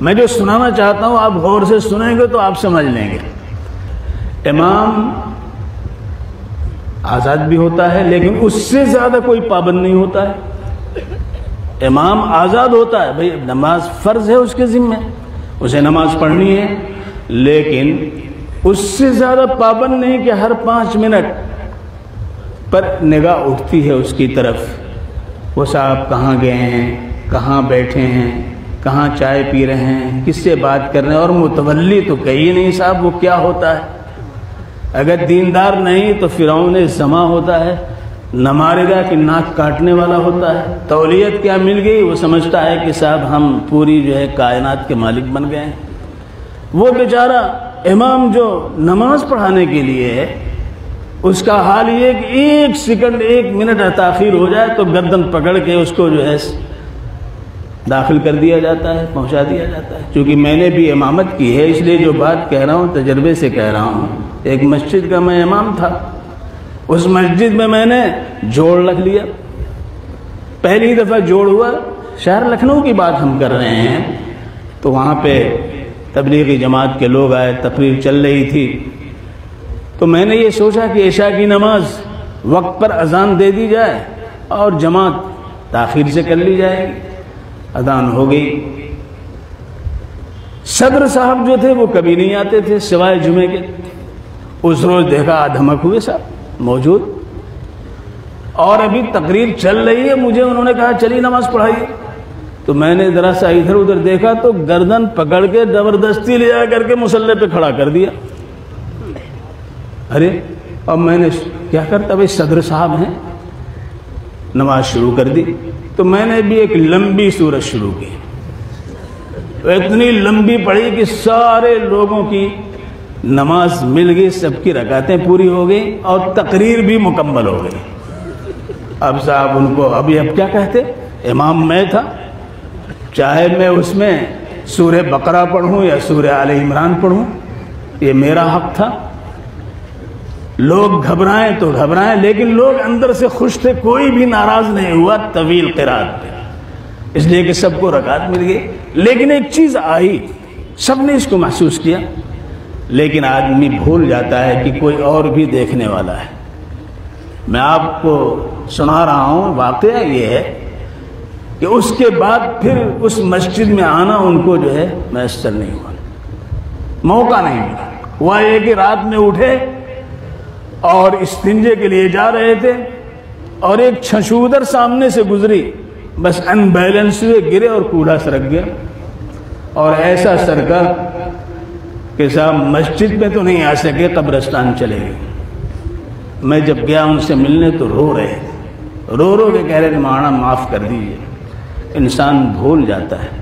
میں جو سنانا چاہتا ہوں آپ غور سے سنیں گے تو آپ سمجھ لیں گے۔ امام آزاد بھی ہوتا ہے لیکن اس سے زیادہ کوئی پابند نہیں ہوتا ہے۔ امام آزاد ہوتا ہے، بھئی نماز فرض ہے اس کے ذمہ، اسے نماز پڑھنی ہے، لیکن اس سے زیادہ پابند نہیں کہ ہر 5 منٹ پر نگاہ اٹھتی ہے اس کی طرف، وہ صاحب کہاں گئے ہیں، کہاں بیٹھے ہیں، کہاں چائے پی رہے ہیں، کس سے بات کر رہے ہیں، اور متولی تو کہیے نہیں صاحب وہ کیا ہوتا ہے۔ اگر دیندار نہیں تو فرعون زما ہوتا ہے، نماردہ کی ناک کاٹنے والا ہوتا ہے۔ تولیت کیا مل گئی، وہ سمجھتا ہے کہ صاحب ہم پوری جو ہے کائنات کے مالک بن گئے ہیں۔ وہ بیچارہ امام جو نماز پڑھانے کے لیے ہے، اس کا حال یہ کہ 1 سیکنڈ 1 منٹ تاخیر ہو جائے تو گردن پکڑ کے اس کو جو ہے داخل کر دیا جاتا ہے، پہنچا دیا جاتا ہے۔ چونکہ میں نے بھی امامت کی ہے اس لیے جو بات کہہ رہا ہوں تجربے سے کہہ رہا ہوں۔ ایک مسجد کا میں امام تھا، اس مسجد میں نے جوڑ رکھ لیا، پہلی دفعہ جوڑ ہوا، شہر لکھنؤ کی بات ہم کر رہے ہیں، تو وہاں پہ تبلیغی جماعت کے لوگ آئے، تقریر چل رہی تھی، تو میں نے یہ سوچا کہ عشاء کی نماز وقت پر اذان دے دی جائے اور جماعت تاخیر سے کر لی جائے گی۔ اذان ہو گئی، صدر صاحب جو تھے وہ کبھی نہیں آتے تھے سوائے جمعے کے، اس روز دیکھا دھمک ہوئے صاحب موجود، اور ابھی تقریر چل رہی ہے، مجھے انہوں نے کہا چلیے نماز پڑھائیے، تو میں نے ذرا سا ادھر ادھر دیکھا تو گردن پکڑ کے زبردستی لے جا کر کے مصلی پہ کھڑا کر دیا۔ ارے اب میں نے کیا کرتا، بھائی صدر صاحب ہیں، نماز شروع کر دی، تو میں نے بھی ایک لمبی سورت شروع کی، اتنی لمبی پڑھی کہ سارے لوگوں کی نماز مل گئی، سب کی رکعتیں پوری ہو گئی اور تقریر بھی مکمل ہو گئی۔ اب صاحب ان کو اب کیا کہتے، امام میں تھا، چاہے میں اس میں سورہ بقرہ پڑھوں یا سورہ آل عمران پڑھوں، یہ میرا حق تھا۔ لوگ گھبرائیں تو گھبرائیں، لیکن لوگ اندر سے خوش تھے، کوئی بھی ناراض نہیں ہوا طویل قرات پہ، اس لیے کہ سب کو رکعت مل گئی۔ لیکن ایک چیز آئی، سب نے اس کو محسوس کیا، لیکن آدمی بھول جاتا ہے کہ کوئی اور بھی دیکھنے والا ہے۔ میں آپ کو سنا رہا ہوں، واقعہ یہ ہے کہ اس کے بعد پھر اس مسجد میں آنا ان کو جو ہے میسر نہیں ہوا، موقع نہیں ملا۔ ہوا یہ کہ رات میں اٹھے اور استنجے کے لیے جا رہے تھے اور ایک چھچودر سامنے سے گزری، بس ان بیلنس ہوئے، گرے اور کوڑا سرک گیا، اور ایسا سرکا کہ صاحب مسجد میں تو نہیں آ سکے، قبرستان چلے گئے۔ میں جب گیا ان سے ملنے تو رو رہے، رو کے کہہ رہے مولانا معاف کر دیجئے۔ انسان بھول جاتا ہے